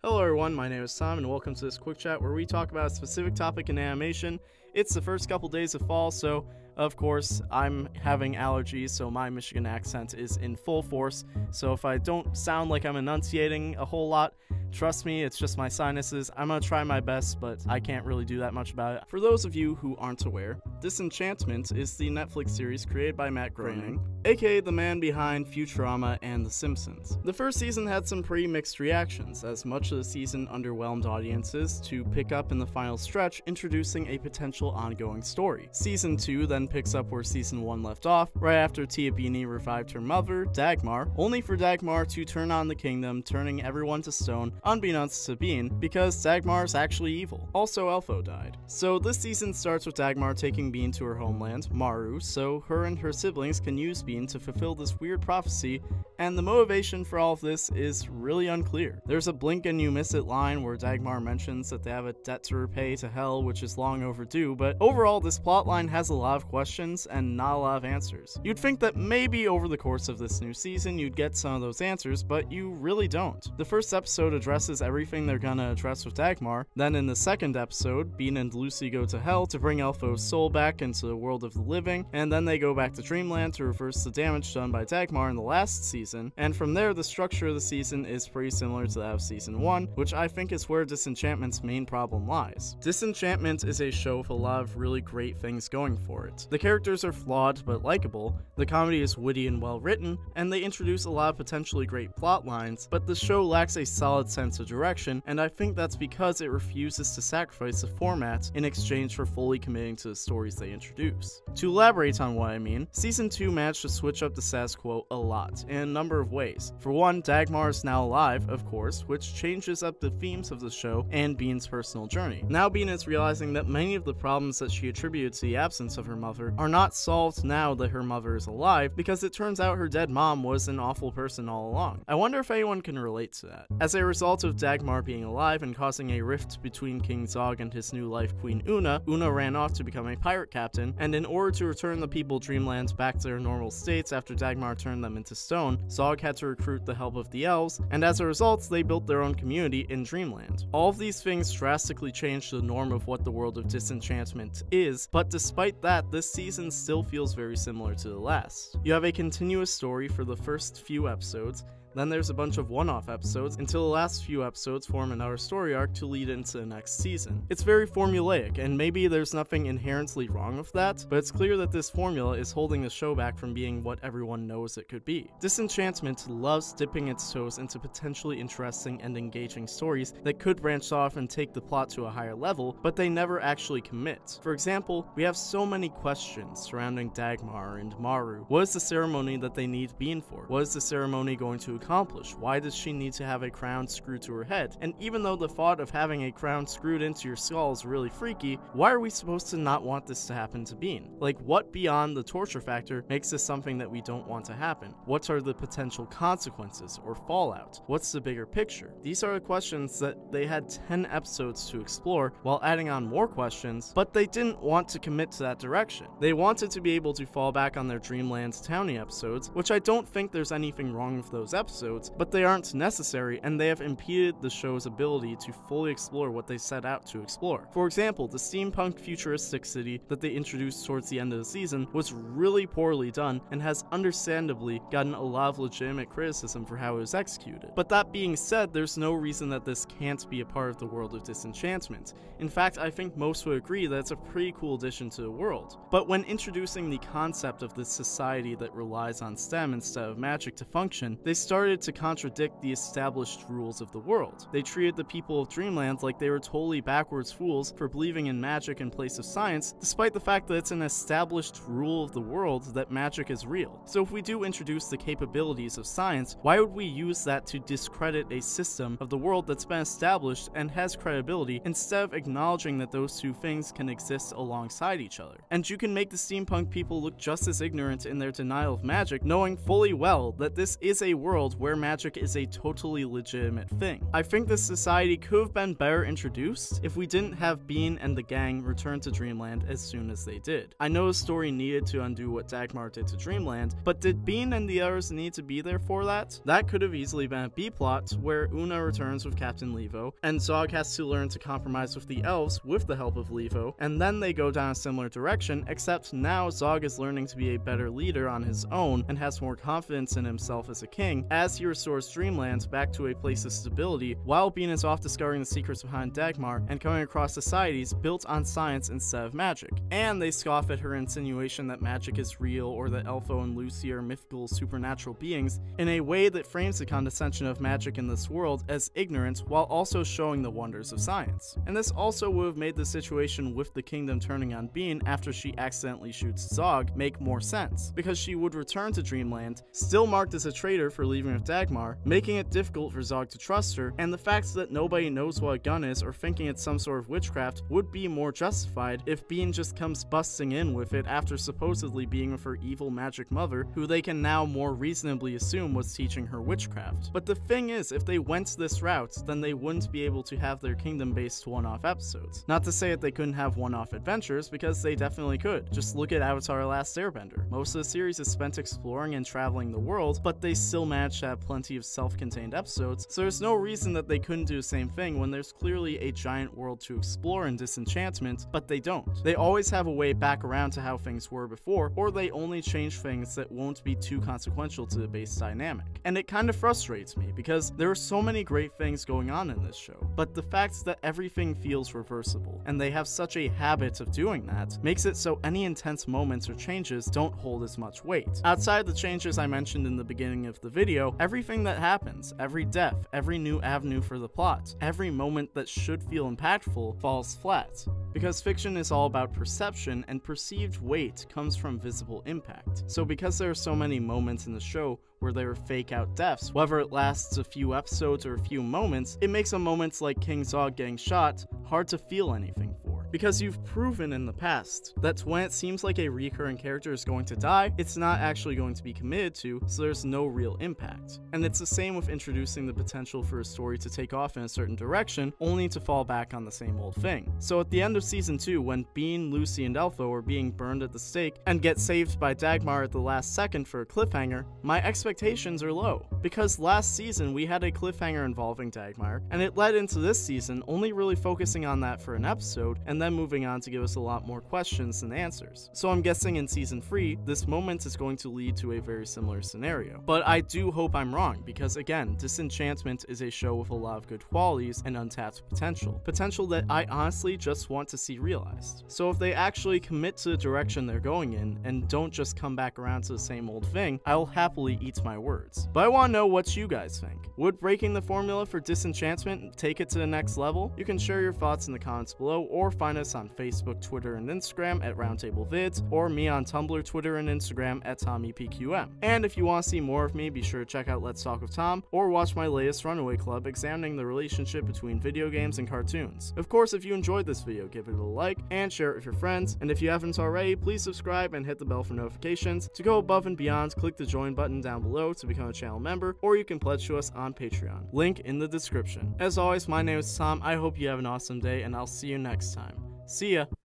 Hello everyone, my name is Tom and welcome to this quick chat where we talk about a specific topic in animation. It's the first couple days of fall, so of course I'm having allergies, so my Michigan accent is in full force. So if I don't sound like I'm enunciating a whole lot, trust me, it's just my sinuses. I'm gonna try my best, but I can't really do that much about it. For those of you who aren't aware, Disenchantment is the Netflix series created by Matt Groening, aka the man behind Futurama and The Simpsons. The first season had some pretty mixed reactions, as much of the season underwhelmed audiences, to pick up in the final stretch, introducing a potential ongoing story. Season 2 then picks up where Season 1 left off, right after Tia Beanie revived her mother, Dagmar, only for Dagmar to turn on the kingdom, turning everyone to stone, unbeknownst to Bean, because Dagmar's actually evil. Also, Elfo died. So this season starts with Dagmar taking Bean to her homeland, Maru, so her and her siblings can use Bean to fulfill this weird prophecy, and the motivation for all of this is really unclear. There's a blink and you miss it line where Dagmar mentions that they have a debt to repay to Hell, which is long overdue, but overall this plotline has a lot of questions and not a lot of answers. You'd think that maybe over the course of this new season you'd get some of those answers, but you really don't. The first episode addresses everything they're gonna address with Dagmar, then in the second episode, Bean and Luci go to Hell to bring Elfo's soul back into the world of the living, and then they go back to Dreamland to reverse the damage done by Dagmar in the last season, and from there the structure of the season is pretty similar to that of Season 1, which I think is where Disenchantment's main problem lies. Disenchantment is a show with a lot of really great things going for it. The characters are flawed but likable, the comedy is witty and well written, and they introduce a lot of potentially great plot lines, but the show lacks a solid sense of direction, and I think that's because it refuses to sacrifice the format in exchange for fully committing to the stories they introduce. To elaborate on what I mean, Season 2 managed to switch up the status quo a lot, in a number of ways. For one, Dagmar is now alive, of course, which changes up the themes of the show and Bean's personal journey. Now Bean is realizing that many of the problems that she attributed to the absence of her mother are not solved now that her mother is alive, because it turns out her dead mom was an awful person all along. I wonder if anyone can relate to that. As a result of Dagmar being alive and causing a rift between King Zog and his new life queen Una ran off to become a pirate captain, and in order to return the people of Dreamland back to their normal states after Dagmar turned them into stone, Zog had to recruit the help of the elves, and as a result they built their own community in Dreamland. All of these things drastically changed the norm of what the world of Disenchantment is, but despite that, this season still feels very similar to the last. You have a continuous story for the first few episodes, then there's a bunch of one-off episodes until the last few episodes form another story arc to lead into the next season. It's very formulaic, and maybe there's nothing inherently wrong with that, but it's clear that this formula is holding the show back from being what everyone knows it could be. Disenchantment loves dipping its toes into potentially interesting and engaging stories that could branch off and take the plot to a higher level, but they never actually commit. For example, we have so many questions surrounding Dagmar and Maru. What is the ceremony that they need Bean for? What is the ceremony going to accomplish? Why does she need to have a crown screwed to her head? And even though the thought of having a crown screwed into your skull is really freaky, why are we supposed to not want this to happen to Bean? Like, what beyond the torture factor makes this something that we don't want to happen? What are the potential consequences or fallout? What's the bigger picture? These are the questions that they had 10 episodes to explore while adding on more questions, but they didn't want to commit to that direction. They wanted to be able to fall back on their Dreamland Townie episodes, which I don't think there's anything wrong with those episodes, but they aren't necessary, and they have impeded the show's ability to fully explore what they set out to explore. For example, the steampunk futuristic city that they introduced towards the end of the season was really poorly done and has understandably gotten a lot of legitimate criticism for how it was executed. But that being said, there's no reason that this can't be a part of the world of Disenchantment. In fact, I think most would agree that it's a pretty cool addition to the world. But when introducing the concept of this society that relies on STEM instead of magic to function, they started to contradict the established rules of the world. They treated the people of Dreamland like they were totally backwards fools for believing in magic in place of science, despite the fact that it's an established rule of the world that magic is real. So if we do introduce the capabilities of science, why would we use that to discredit a system of the world that's been established and has credibility, instead of acknowledging that those two things can exist alongside each other? And you can make the steampunk people look just as ignorant in their denial of magic, knowing fully well that this is a world world where magic is a totally legitimate thing. I think this society could have been better introduced if we didn't have Bean and the gang return to Dreamland as soon as they did. I know the story needed to undo what Dagmar did to Dreamland, but did Bean and the others need to be there for that? That could have easily been a B-plot where Una returns with Captain Levo, and Zog has to learn to compromise with the elves with the help of Levo, and then they go down a similar direction, except now Zog is learning to be a better leader on his own and has more confidence in himself as a king as he restores Dreamland back to a place of stability, while Bean is off discovering the secrets behind Dagmar and coming across societies built on science instead of magic. And they scoff at her insinuation that magic is real or that Elfo and Luci are mythical supernatural beings in a way that frames the condescension of magic in this world as ignorance while also showing the wonders of science. And this also would have made the situation with the kingdom turning on Bean after she accidentally shoots Zog make more sense, because she would return to Dreamland, still marked as a traitor for leaving with Dagmar, making it difficult for Zog to trust her, and the fact that nobody knows what a gun is or thinking it's some sort of witchcraft would be more justified if Bean just comes busting in with it after supposedly being with her evil magic mother, who they can now more reasonably assume was teaching her witchcraft. But the thing is, if they went this route, then they wouldn't be able to have their kingdom-based one-off episodes. Not to say that they couldn't have one-off adventures, because they definitely could. Just look at Avatar: The Last Airbender. Most of the series is spent exploring and traveling the world, but they still managed to have plenty of self-contained episodes, so there's no reason that they couldn't do the same thing when there's clearly a giant world to explore in Disenchantment, but they don't. They always have a way back around to how things were before, or they only change things that won't be too consequential to the base dynamic. And it kind of frustrates me, because there are so many great things going on in this show, but the fact that everything feels reversible, and they have such a habit of doing that, makes it so any intense moments or changes don't hold as much weight. Outside the changes I mentioned in the beginning of the video, everything that happens, every death, every new avenue for the plot, every moment that should feel impactful falls flat. Because fiction is all about perception, and perceived weight comes from visible impact. So because there are so many moments in the show where there are fake out deaths, whether it lasts a few episodes or a few moments, it makes a moments like King Zog getting shot hard to feel anything for. Because you've proven in the past that when it seems like a recurring character is going to die, it's not actually going to be committed to, so there's no real impact. And it's the same with introducing the potential for a story to take off in a certain direction, only to fall back on the same old thing. So at the end of season 2, when Bean, Luci, and Elfo are being burned at the stake and get saved by Dagmar at the last second for a cliffhanger, my expectations are low. Because last season we had a cliffhanger involving Dagmar, and it led into this season only really focusing on that for an episode, and then moving on to give us a lot more questions than answers. So I'm guessing in season 3, this moment is going to lead to a very similar scenario. But I do hope I'm wrong, because again, Disenchantment is a show with a lot of good qualities and untapped potential. Potential that I honestly just want to see realized. So if they actually commit to the direction they're going in, and don't just come back around to the same old thing, I'll happily eat my words. But I want to know what you guys think. Would breaking the formula for Disenchantment take it to the next level? You can share your thoughts in the comments below, or find us on Facebook, Twitter, and Instagram at Roundtable Vids, or me on Tumblr, Twitter, and Instagram at TommyPQM. And if you want to see more of me, be sure to check out Let's Talk with Tom, or watch my latest Runaway Club examining the relationship between video games and cartoons. Of course, if you enjoyed this video, give it a like, and share it with your friends, and if you haven't already, please subscribe and hit the bell for notifications. To go above and beyond, click the join button down below to become a channel member, or you can pledge to us on Patreon. Link in the description. As always, my name is Tom, I hope you have an awesome day, and I'll see you next time. See ya!